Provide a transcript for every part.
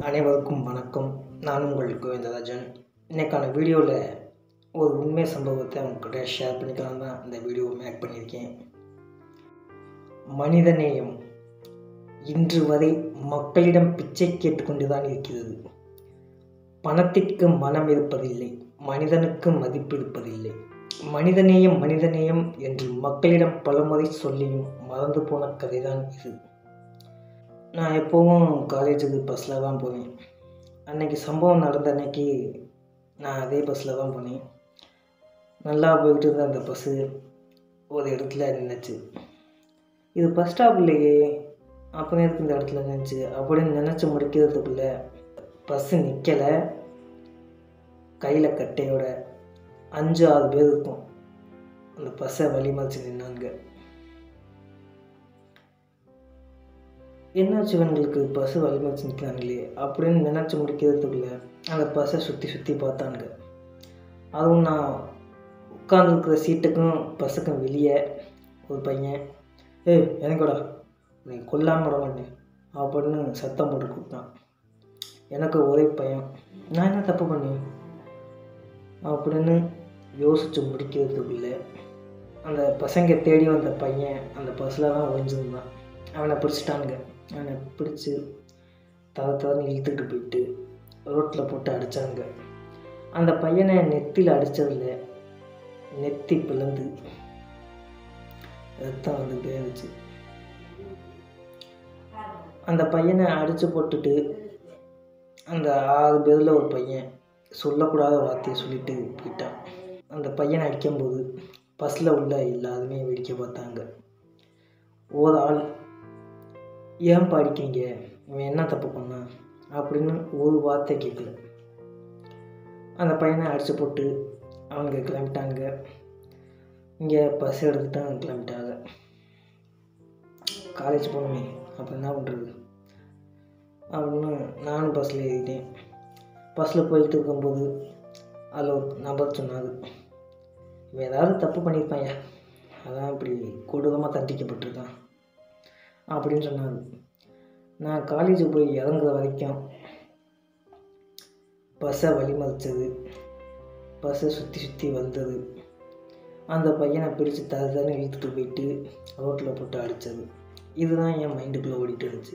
அனைவருக்கும் வணக்கம். நான் உங்கள் கோவிந்தராஜன். இன்றைக்கான வீடியோவில் ஒரு உண்மை சம்பவத்தை உங்கள்கிட்ட ஷேர் பண்ணிக்கலாம் தான் இந்த வீடியோவை மேக் பண்ணியிருக்கேன். மனிதநேயம் இன்று வரை மக்களிடம் பிச்சை கேட்டுக்கொண்டு தான் இருக்கிறது. பணத்திற்கு மனம் இருப்பதில்லை, மனிதனுக்கு மதிப்பு இருப்பதில்லை. மனிதநேயம் மனிதநேயம் என்று மக்களிடம் பலமுறை சொல்லியும் மறந்து போன கதை தான் இது. நான் எப்போவும் காலேஜுக்கு பஸ்ஸில் தான் போவேன். அன்றைக்கி சம்பவம் நடந்த அன்னைக்கு நான் அதே பஸ்ஸில் தான் போனேன். நல்லா போய்கிட்டு இருந்த அந்த பஸ்ஸு ஒரு இடத்துல நின்றுச்சு. இது பஸ் ஸ்டாப் இல்லையே, அப்புறம் எதுக்கு இந்த இடத்துல நின்றுச்சு அப்படின்னு நினச்சி முடிக்கிறதுக்குள்ளே பஸ்ஸு நிற்கலை. கையில் கட்டையோட 5-6 பேர் இருக்கும். அந்த பஸ்ஸை வழிமறிச்சு நின்னாங்க. என்னாச்சு இவங்களுக்கு பஸ்ஸு வழிமறிச்சு நிற்கிறாங்களே அப்படின்னு நினச்சி முடிக்கிறதுக்குள்ளே அந்த பஸ்ஸை சுற்றி பார்த்தாங்க. அதுவும் நான் உட்காந்துருக்கிற சீட்டுக்கும் பஸ்ஸுக்கும் வெளியே ஒரு பையன், எனக்கூடா நீ கொல்லாமல் விட மாட்டேன் அப்படின்னு சத்தம் போட்டு கூப்பிட்டான். எனக்கு ஒரே பையன், நான் என்ன தப்பு பண்ணேன் அப்படின்னு யோசித்து முடிக்கிறதுக்குள்ளே அந்த பசங்க தேடி வந்த பையன் அந்த பஸ்ஸில் தான் ஒழிஞ்சிருந்தான். அவனை பிடிச்சிட்டானுங்க. அவனை பிடிச்சி தவறு இழுத்துக்கிட்டு போயிட்டு ரோட்டில் போட்டு அடித்தாங்க. அந்த பையனை நெத்தியில் அடித்ததில் நெத்தி பிளந்து ரத்தம் வந்துகிட்டே இருந்துச்சு. அந்த பையனை அடித்து போட்டுட்டு அந்த 6 பேரில் ஒரு பையன் சொல்லக்கூடாத வார்த்தையை சொல்லிட்டு போயிட்டான். அந்த பையனை அடிக்கும்போது பஸ்ஸில் உள்ள எல்லாருமே வேடிக்கை பார்த்தாங்க. ஒரு ஆள், ஏன் படிக்கீங்க, இவன் என்ன தப்பு பண்ணான் அப்படின்னு ஒரு வார்த்தை கேட்கல. அந்த பையனை அடித்து போட்டு அவங்க கிளம்பிட்டாங்க. இங்கே பஸ் எடுத்துட்டு கிளம்பிட்டாங்க. காலேஜ் போகணுமே அப்போ என்ன பண்ணுறது அப்படின்னு நானும் பஸ்ஸில் ஏறிட்டேன். பஸ்ஸில் போயிட்டு இருக்கும்போது அதில் ஒரு நபர் சொன்னார், இவன் ஏதாவது தப்பு பண்ணியிருப்பாயா, அதான் இப்படி கொடூரமாக தண்டிக்கப்பட்டிருக்கான் அப்படின்னு சொன்னாங்க. நான் காலேஜுக்கு போய் இறங்குற வரைக்கும் பஸ்ஸை வழிமறிச்சது, பஸ்ஸை சுற்றி வந்தது, அந்த பையனை பிடிச்சி தருதானே இழுத்துட்டு போயிட்டு ரோட்டில் போட்டு அடித்தது, இதுதான் என் மைண்டுக்குள்ளே ஓடிட்டு இருந்துச்சு.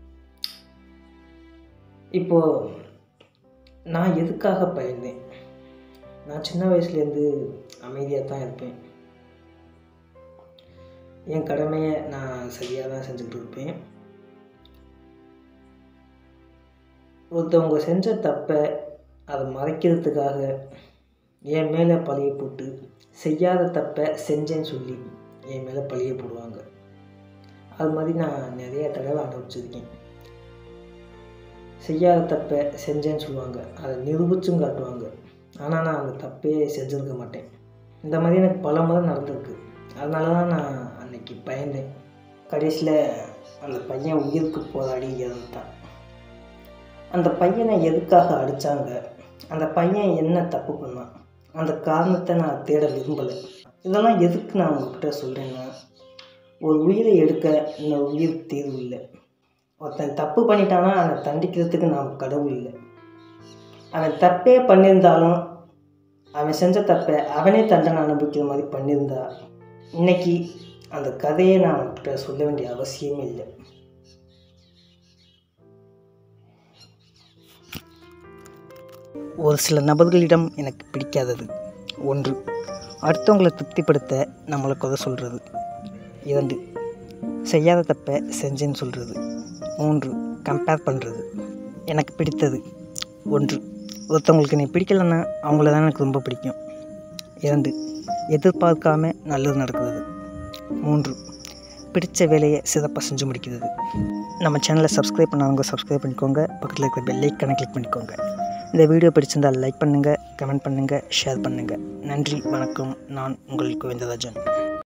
இப்போது நான் எதுக்காக பயந்தேன்? நான் சின்ன வயசுலேருந்து அமைதியாக தான் இருப்பேன். என் கடமையை நான் சரியாக தான் செஞ்சுக்கிட்டு இருப்பேன். ஒருத்தவங்க செஞ்ச தப்பை அதை மறைக்கிறதுக்காக என் மேலே பழிய போட்டு செய்யாத தப்பை செஞ்சேன்னு சொல்லி என் மேலே பழிய போடுவாங்க. அது மாதிரி நான் நிறைய தடவை அனுபவிச்சிருக்கேன். செய்யாத தப்பை செஞ்சேன்னு சொல்லுவாங்க, அதை நிரூபிச்சும் காட்டுவாங்க. ஆனால் நான் அந்த தப்பே செஞ்சுருக்க மாட்டேன். இந்த மாதிரி எனக்கு பல முறை நடந்திருக்கு. அதனால தான் நான் அன்னைக்கு பயந்தேன். கடைசியில் அந்த பையன் உயிருக்கு போராடி இறந்துட்டான். அந்த பையனை எதுக்காக அடித்தாங்க, அந்த பையன் என்ன தப்பு பண்ணான், அந்த காரணத்தை நான் தேட விரும்பலை. இதெல்லாம் எதுக்கு நான் உங்கள்கிட்ட சொல்கிறேன்னா, ஒரு உயிரை எடுக்க இன்னொரு உயிர் தீர்வு இல்லை. ஒருத்தன் தப்பு பண்ணிட்டானா அவனை தண்டிக்கிறதுக்கு நாம் கடவுள் இல்லை. அவன் தப்பே பண்ணியிருந்தாலும் அவன் செஞ்ச தப்பை அவனே தண்டனை அனுபவிக்கிற மாதிரி பண்ணியிருந்தா இன்னைக்கு அந்த கதையை நான் அவன்கிட்ட சொல்ல வேண்டிய அவசியமே இல்லை. ஒரு சில நபர்களிடம் எனக்கு பிடிக்காதது: 1, அடுத்தவங்களை திருப்திப்படுத்த நம்மளை குறை சொல்கிறது. 2, செய்யாத தப்பை செஞ்சேன்னு சொல்கிறது. 3, கம்பேர் பண்ணுறது. எனக்கு பிடித்தது: 1, ஒருத்தவங்களுக்கு நீ பிடிக்கலைன்னா அவங்கள தான் எனக்கு ரொம்ப பிடிக்கும். 2, எதிர்பார்க்காம நல்லது நடக்கிறது. 3, பிடித்த வேலையை சிறப்பாக செஞ்சு முடிக்கிறது. நம்ம சேனலை சப்ஸ்கிரைப் பண்ணாதவங்க சப்ஸ்கிரைப் பண்ணிக்கோங்க. பக்கத்தில் இருக்கிற பெல் ஐக்கானை கிளிக் பண்ணிக்கோங்க. இந்த வீடியோ பிடிச்சிருந்தால் லைக் பண்ணுங்கள், கமெண்ட் பண்ணுங்கள், ஷேர் பண்ணுங்கள். நன்றி, வணக்கம். நான் உங்கள் கோவிந்தராஜன்.